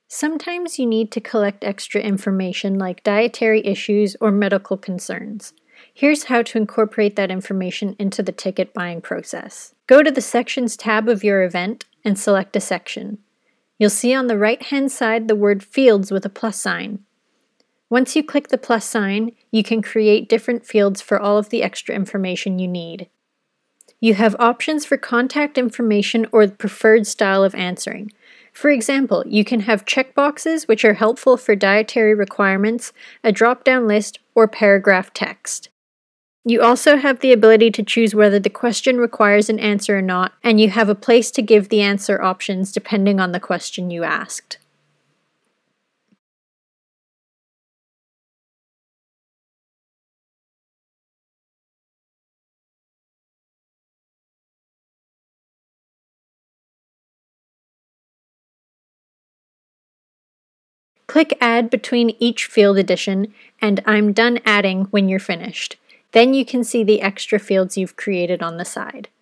Sometimes you need to collect extra information like dietary issues or medical concerns. Here's how to incorporate that information into the ticket buying process. Go to the Sections tab of your event and select a section. You'll see on the right-hand side the word Fields with a plus sign. Once you click the plus sign, you can create different fields for all of the extra information you need. You have options for contact information or the preferred style of answering. For example, you can have checkboxes which are helpful for dietary requirements, a drop-down list, or paragraph text. You also have the ability to choose whether the question requires an answer or not, and you have a place to give the answer options depending on the question you asked. Click Add between each field addition, and I'm done adding when you're finished. Then you can see the extra fields you've created on the side.